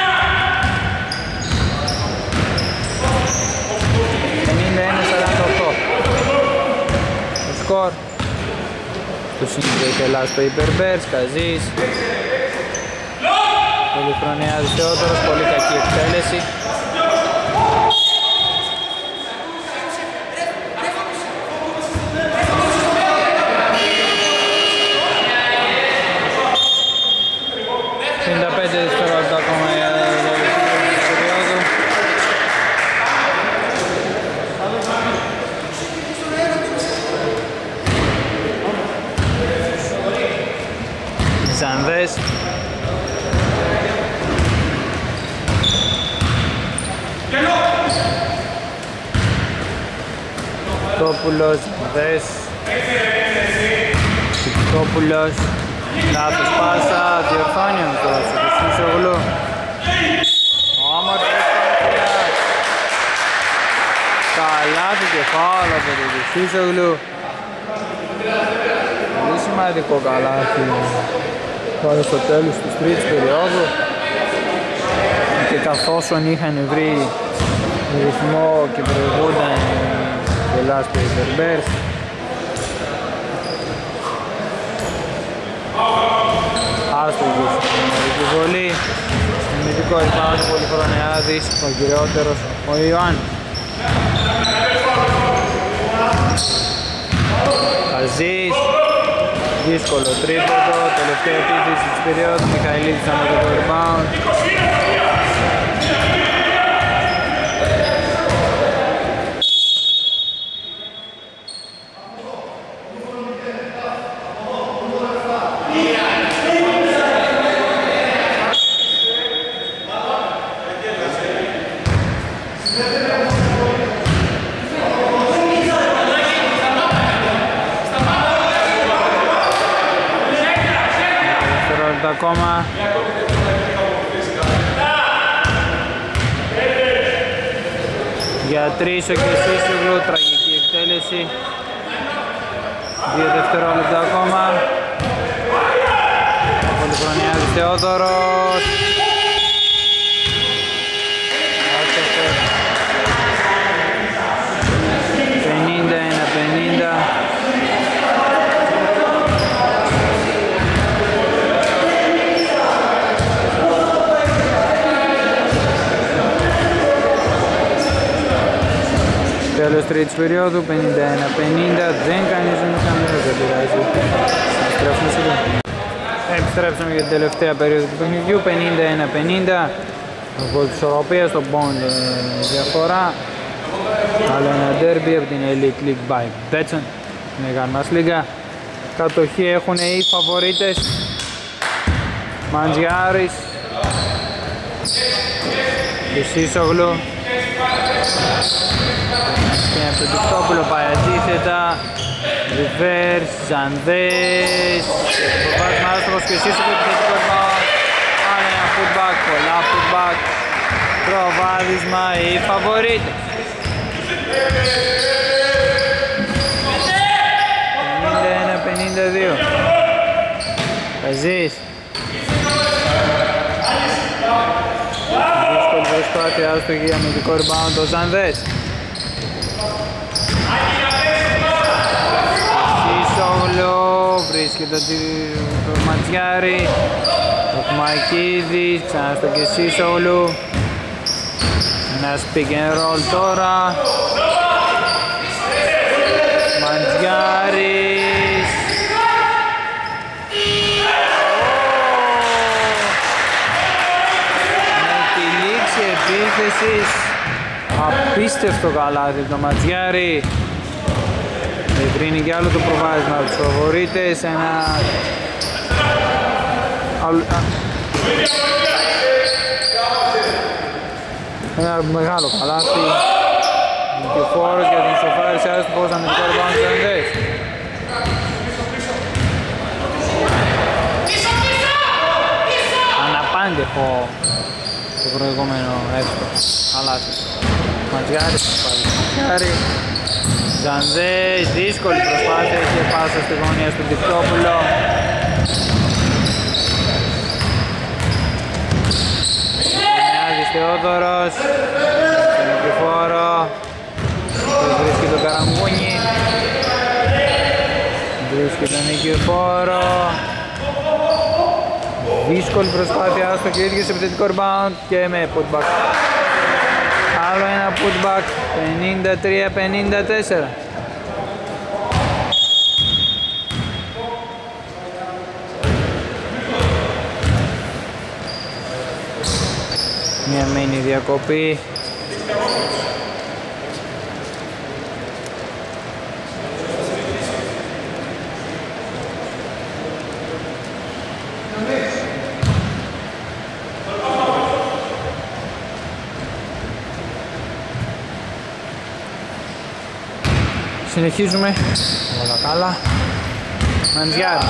51-48. Το σκορ. Το σύγκριε και last paper bears, Καζής. Πολυχρονιάδης Θεόδωρος, πολύ κακή εκτέλεση. Ζανδές. Τόπουλος, Ζανδές. Τόπουλος. Λάθος πάσα, διορθώνει όμως τώρα στο Σίσογλου. Όμορφη προσπάθεια. Καλάθι και φάουλ από τον Σίσογλου. Πολύ σημαντικό καλάθι. Τώρα στο τέλος της τρίτης περίοδου και καθώς είχαν βρει ρυθμό και προηγούνταν και last paper bears, άστογος η βολή, αμυντικό rebound του Πολυχρονιάδης, ο κυριότερος ο Ιωάννης. Καζής, δύσκολο τρίποντο, τελευταία επίθεση της περίοδου, Μιχαηλίδης με το rebound. Ακόμα για τρεις ο Κεσίσογλου, τραγική εκτέλεση, 2 δευτερόλεπτα ακόμα. Πολυχρονιάδης Θεόδωρος, 51-50. Τέλος τρίτης περίοδου, 51-50, δεν κανείς δεν καμία, δεν πειράζει. Επιστρέψαμε για την τελευταία περίοδο του παιχνιδιού, 51-50. Από τη ισορροπία στον Bond διαφορά. Άλλο ένα derby από την Elite League by Betson, μεγάλη μας λίγα. Κατοχή έχουν οι φαβορίτες, Μαντζιάρης και Σίσογλου. Και από τον Τικτόπουλο πάει αντίθετα, reverse, Ζανδές, προβάδισμα άστοχος και Σίσογλου επιθετικό rebound. Πάνε ένα footback, πολλά footback, προβάδισμα οι φαβορίτες. 51-52. Καζής. Δύσκολη προσπάθεια, άστοχη αμυντικό rebound ο Ζανδές. Σίσογλου, βρίσκεται το Ματζιάρη, το Κουμαϊκίδης, ξανά στο και Σίσογλου. Ένας pick and roll τώρα. Μαντζιάρης. επίθεσης. Απίστευτο καλάθι το Ματζιάρη. Διευρύνει κι άλλο το προβάδισμα από τους φαβορίτες. Ένα μεγάλο καλάθι. Νικηφόρος για την ισοφάριση, άρεσε πώς θα με την κορυμπάνω τους Ζανδές. Αναπάντεχο το προηγούμενο εύστο καλάθι. Ματζιάρης, Ματζιάρη. Ζανδές, δύσκολη προσπάθεια, είχε πάσα στη γωνία στον Τικτόπουλο. Νιάδης Θεόδωρος, στον Νικηφόρο. Βρίσκει τον Καραγκούνι. Βρίσκει τον Νικηφόρο. Δύσκολη προσπάθεια στο και ίδιος επιθετικό rebound και με putback. Άλλο ένα putback, 53-54. Μια μίνι διακοπή. Συνεχίζουμε όλα καλά. Μαντζιάρη.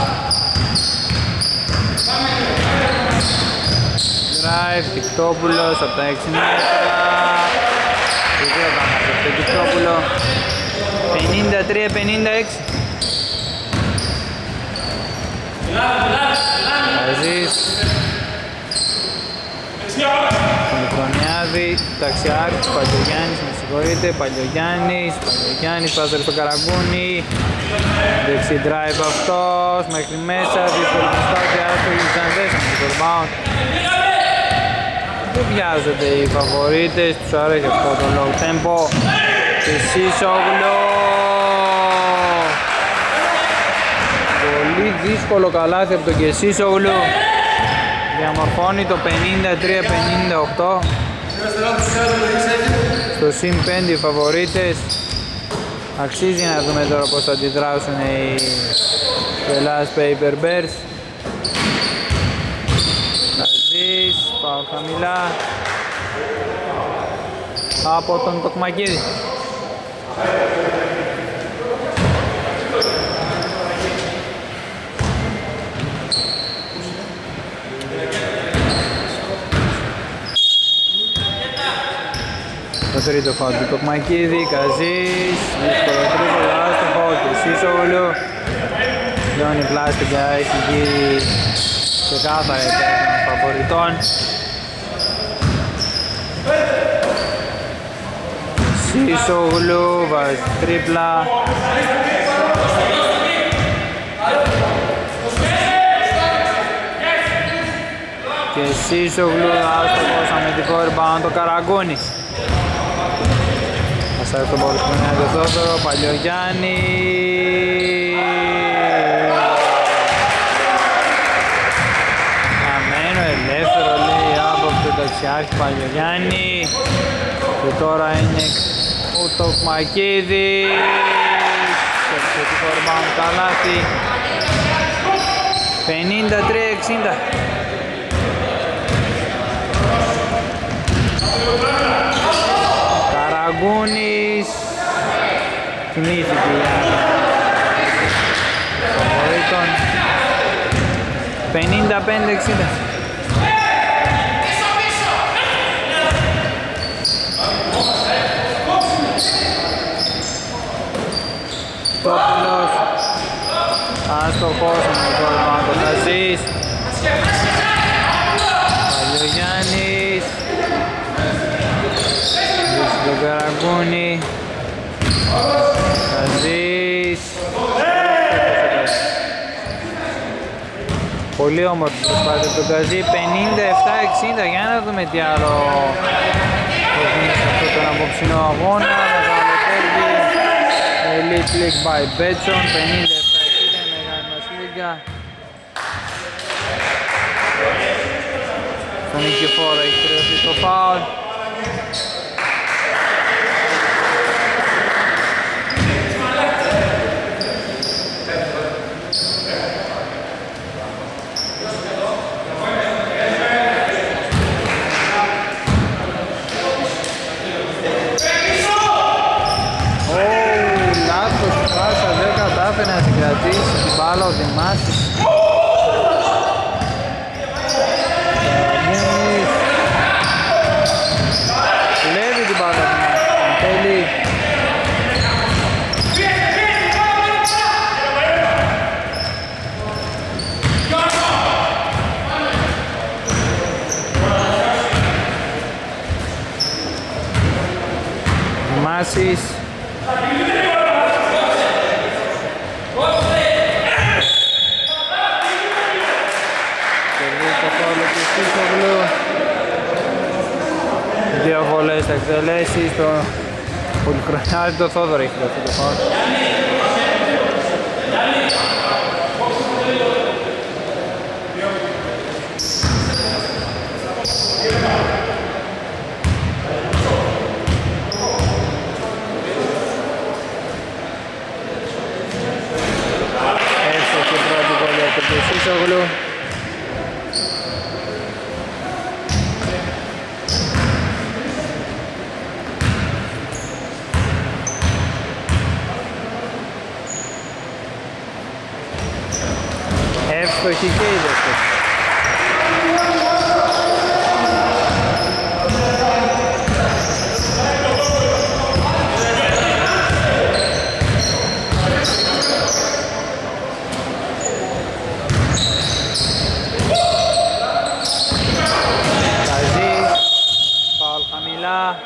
Drive, Τικτόπουλος από τα 6 μέτρα. Και δύο κάνατε από τον Τικτόπουλο. 53-56.Αζής. Ο Μικρονιάδη, Ταξιάρχης, Παλιογιάννης, με συγχωρείτε, Παλιογιάννης, πάζερ στο Καραγκούνι. Δεξί drive αυτός, μέχρι μέσα, δύσκολη προσπάθεια, άστοχοι Ζανδές με το rebound. Δεν βιάζονται οι φαβορίτες, τους αρέσει αυτό το low tempo. Και Σίσογλου. Πολύ δύσκολο καλάθι από τον Κεσίσογλου. Διαμορφώνει το 53-58. Στο συν 5 οι φαβορίτες. Αξίζει να δούμε τώρα πώς θα αντιδράσουν οι Ελλάς Paper Bears.Αζής, πάω χαμηλά από τον Τοκμακίδη. Το τρίτο φάουλ του Τοκμακίδη, Καζής, δύσκολο τρίπολο, άστοχο και Σίσογλου. Πλέον η πλάστικα έχει γύρει ξεκάθαρα υπέρ των φαβοριτών. Σίσογλου βάζει τρίπλα. Και Σίσογλου άστοχος, αμυντικό rebound το Καραγκούνι. Μέσα στον πόλο που είναι το Θόδωρο, Παλιογιάννη. Αμένο, ελεύθερο λέει από το Ταξιάρχη Παλιογιάννη. Και τώρα είναι ο Τοκμακίδης. Σε επιθετικό rebound καλάθι. 53-60. Καραγκούνης θυμήθηκε φαβορίτων. 55-60. Τόπουλος άστοχος με το ρημάδο Καζής. Παλιογιάννης το Καραγκούνι. Καζής. Πολύ όμορφη προσπάθεια του Καζή. 57-60. Για να δούμε τι άλλο θα γίνει σε αυτό τον απόψινό αγώνα. Μεγάλο τέρμπι. Elite League by Betson. 57-60. Η μεγάλη μας λίγα. Στον Νικηφόρο έχει χρειαστεί το φάουλ. Να συγκρατήσει την μπάλα ο Δημάσης. Κλέβει την μπάλα ο Δημάσης. Τέλει. Δημάσης. Δύο βολές θα εκτελέσει στο πολυχρονιάρι, το Θόδωρο έχει αυτό το φάουλ. Εύστοχη πρώτη βολή από τον Σίσογλου. Εύστοχη και η δεύτερη. Καζής, φάουλ χαμηλά.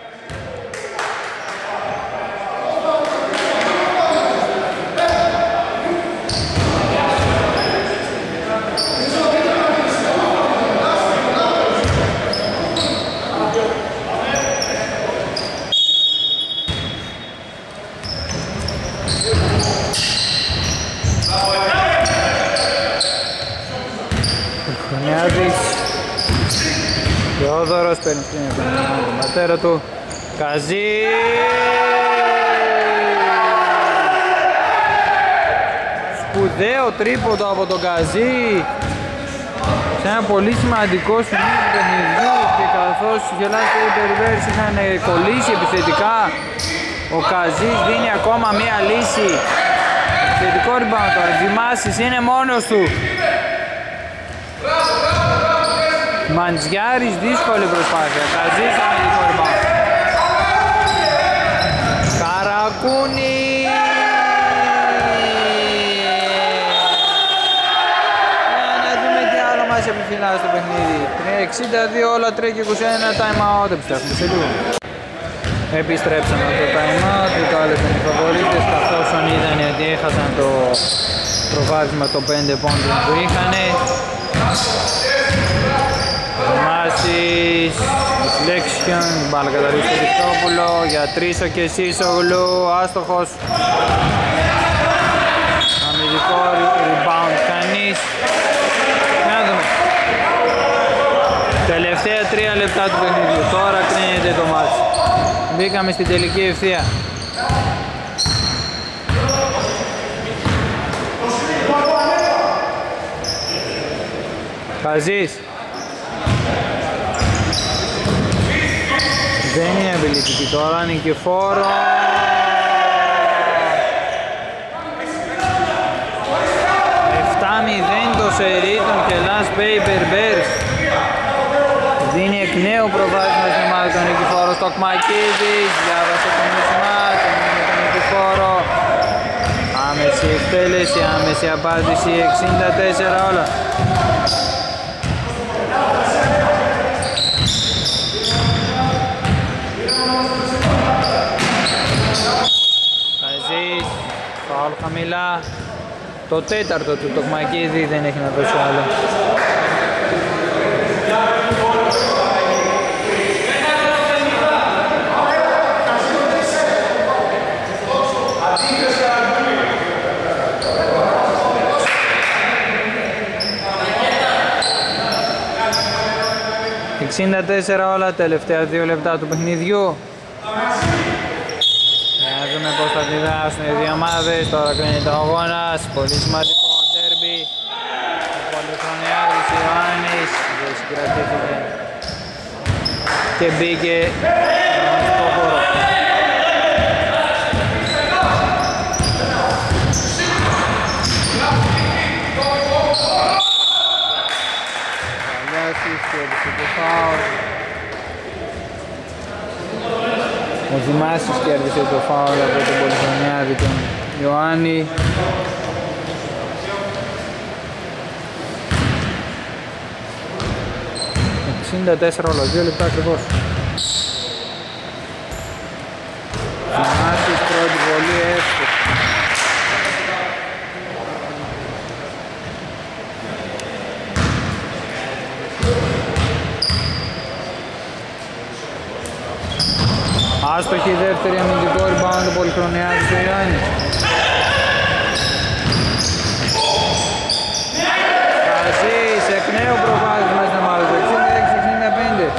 Θεόδωρος παίρνει στην επόμενη τον πατέρα του. Καζί! Σπουδαίο τρίποντο από τον Καζί σε ένα πολύ σημαντικό σημείο του παιχνιδιού, και καθώς οι Hellas Pacers είχαν κολλήσει επιθετικά, ο Καζής δίνει ακόμα μία λύση. Επιθετικό rebound τώρα, Δημάσης είναι μόνος του. Μαντζιάρης, δύσκολη προσπάθεια. Καζής αμυντικό rebound. Καρακούνι. Να δούμε τι άλλο μας επιφυλάσσει στο παιχνίδι. 62 όλα, 3 και 21 time out. Επιστρέφουμε σε λίγο. Επιστρέψαμε από το time out. Βγάλεσαν οι φαβορίτες, καθώς είδαν ότι έχασαν το προβάδισμα των 5 πόντων που είχανε. Μάσης, deflection, μπάλα καταρρύψει στο Δικτόπουλο, για Τρίσο και Σίσογλου, άστοχος. Αμυντικό rebound κανείς. Να δούμε. Τελευταία 3 λεπτά του παιχνιδιού, τώρα κρίνεται το μάτς. Μπήκαμε στην τελική ευθεία. Καζής. Δεν είναι απειλητική τώρα, Νικηφόρο. 7-0 το σερί των Hellas Pacers. Δίνει εκ νέου προβάδισμα στην ομάδα των Νικηφόρο. Στοκμακίδης, διάβασε το μήνυμα, τον Νικηφόρο. Άμεση εκτέλεση, άμεση απάντηση, 64 όλα. Φάουλ χαμηλά. Το τέταρτο του Τοκμακίδη, δεν έχει να δώσει άλλο. 64 όλα, τελευταία 2 λεπτά του παιχνιδιού. Για να δούμε πώς θα αντιδράσουν οι δύο ομάδες. Τώρα κρίνεται ο αγώνας, πολύ σημαντικό ντέρμπι. Ο Πολυχρονιάδης Ιωάννης δεν συγκρατήθηκε και μπήκε στο χώρο. Καλιάσης κέρδισε το φάουλ. Ο Δημάσης κέρδισε το φάουλ από τον Πολυχρονιάδη τον Ιωάννη. όλα, 2 λεπτά ακριβώς. Δημάσης πρώτη βολή εύκολη. Άστοχη δεύτερη αμυντικό rebound του Πολυχρονιάδη του Ιωάννη. Καζής εκ νέου προβάδισμα στην ομάδα του 66-65.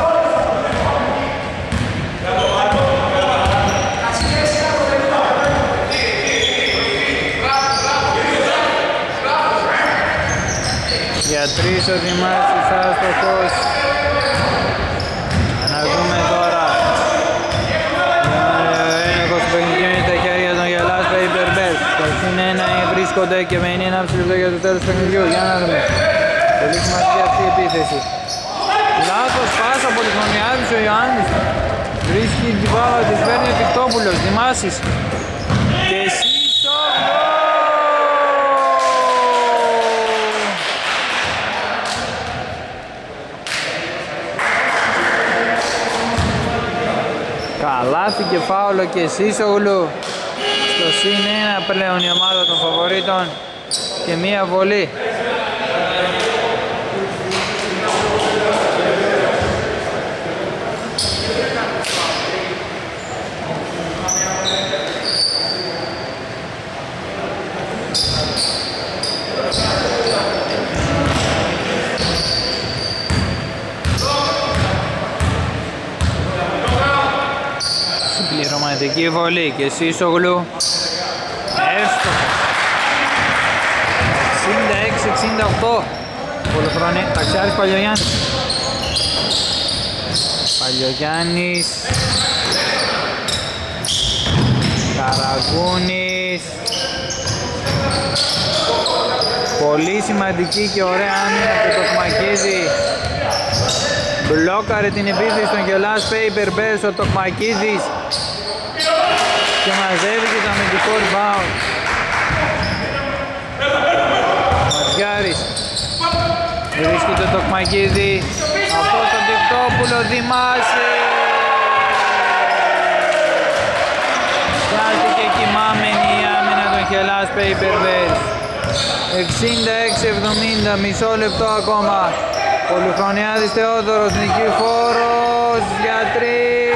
Για 3 ο Δημάσης άστοχος. Να δούμε τώρα. Βρίσκονται και μένει 1,5 λεπτό για το τέλος του παιχνιδιού. Για να δούμε. Πολύ σημαντική αυτή η επίθεση. Λάθος πάσα από τον Πολυχρονιάδης ο Ιωάννης. Βρίσκει την μπάλα, της παίρνει ο Πικτόπουλος. Δημάσης. Και Σίσογλου. Καλάθι και φάουλο και Σίσογλου. Στο συν 1 πλέον η ομάδα των φαβορίτων και μία βολή. Συμπληρωματική βολή και Σίσογλου. Εύστοχο. 66-68. Πολυχρονία. Ταξιάρης Παλιογιάννης. Παλιογιάννης. Καραγούνης. Πολύ σημαντική και ωραία άμυνα από το Τοκμακίδη. Μπλόκαρε την επίθεση των Γελάς Paper Bears ο Τοκμακίδης και μαζεύει και το αμυντικό rebound. Ματζιάρης βρίσκει το Τοκμακίδη, αυτό τον Πικτόπουλο, Δημάση. Πιάστηκε κοιμάμενη η άμυνα των Γελάς Paper Bears. 66-70, μισό λεπτό ακόμα. Πολυχρονιάδης Θεόδωρος, Νικηφόρος για 3.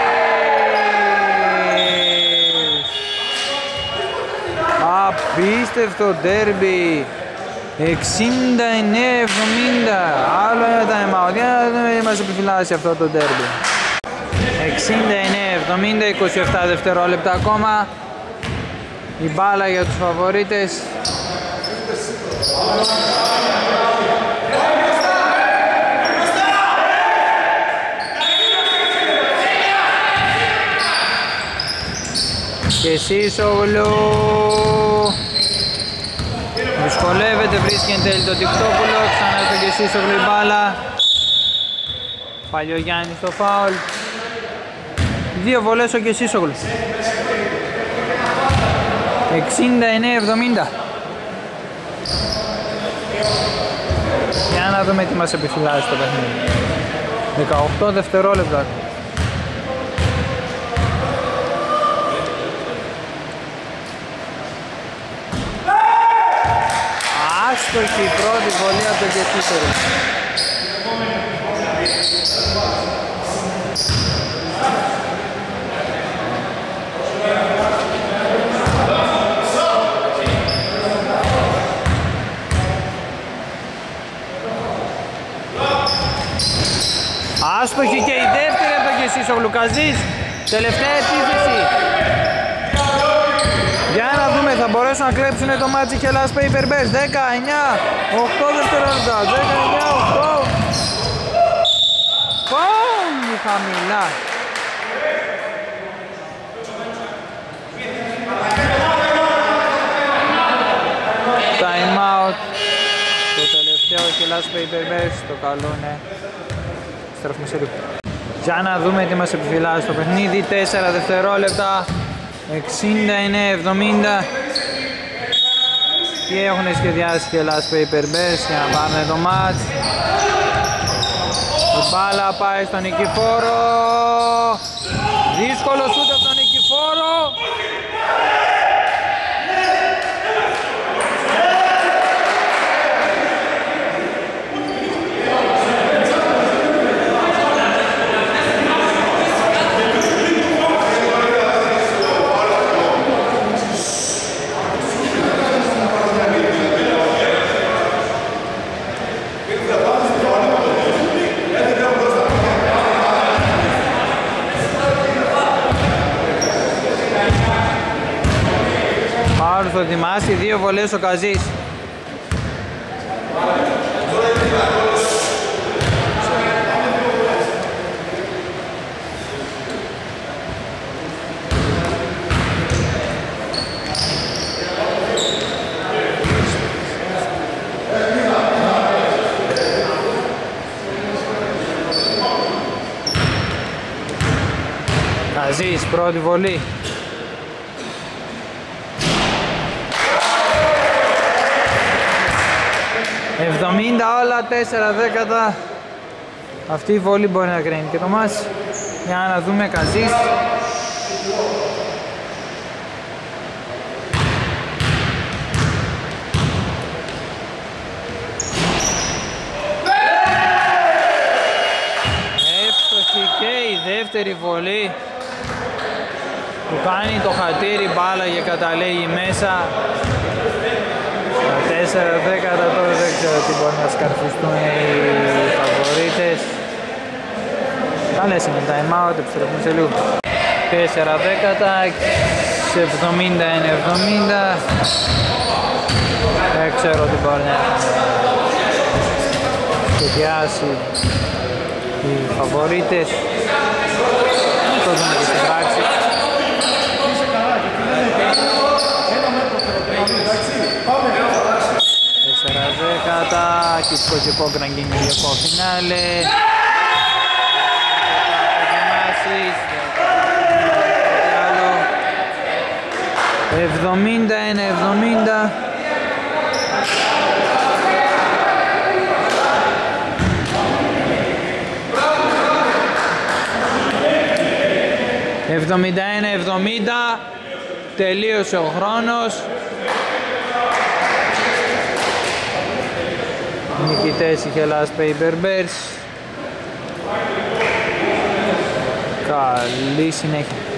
Απίστευτο ντέρμπι. 69-70. Άλλο ένα time out. Για να δούμε, μας επιφυλάσσει αυτό το ντέρμπι. 69-70, 27 δευτερόλεπτα ακόμα. Η μπάλα για τους φαβορίτες. Και Σίσογλου δυσκολεύεται, βρίσκει εν τέλει τον Πικτόπουλο, ξανά στον και Σίσογλου η μπάλα. Παλιογιάννη στο φάουλ. 2 βολές ο και Σίσογλου. 69-70. Για να δούμε τι μας επιφυλάσσει το παιχνίδι. 18 δευτερόλεπτα. Άστοχη η πρώτη βολή από τον Κεσίσογλου. η δεύτερη από τον Κεσίσογλου. Καζής, τελευταία επίθεση. Για να δούμε, θα μπορέσουν να κλέψουν το μάτσι Hellas Paper Bears. 19-8 δευτερόλεπτα. 19-8. Πολύ χαμηλά. Time out. Το τελευταίο Hellas Paper Bears. Το καλό είναι. Στρέφουμε σε λίγο. Για να δούμε τι μας επιφυλάσσει το παιχνίδι. 4 δευτερόλεπτα. 69-70. Τι έχουν σχεδιάσει και Hellas Paper Bears για να πάμε το μάτς. Η μπάλα πάει στον Νικηφόρο. Δύσκολο σούτ από τον Νικηφόρο. Θα ετοιμάσει 2 βολές ο Καζής. Καζής, πρώτη βολή. 70 όλα, 4 δέκατα. Αυτή η βολή μπορεί να κρίνει και το μάτς. Για να δούμε Καζής. Εύστοχη και η δεύτερη βολή που κάνει το χατήρι, μπάλα και καταλέγει μέσα. 4 δέκατα τώρα δεν ξέρω τι μπορεί να σκαρφιστούν οι φαβορίτες. Καλές είναι time out, επιστρέφουμε σε λίγο. 4 δέκατα, 70-70. Δεν ξέρω τι μπορεί να σχεδιάσει οι φαβορίτες. Το δούμε και στην πράξη. Δέκατα, Κιτικό και κόκκινα γενικό φινάλε. 71-70. «71-70». Τελείωσε ο χρόνος. Νικητές οι Hellas Paper Bears. Καλή συνέχεια.